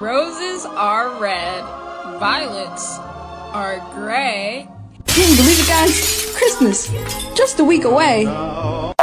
Roses are red, violets are gray. Can you believe it, guys? Christmas, just a week away.